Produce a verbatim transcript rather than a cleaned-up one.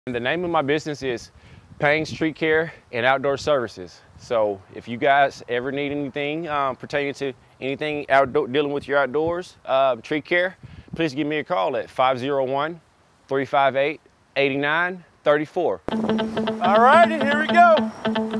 The name of my business is Payne's Tree Care and Outdoor Services. So if you guys ever need anything um, pertaining to anything outdoor, dealing with your outdoors, uh, tree care, please give me a call at five oh one, three five eight, eight nine three four. All righty, here we go.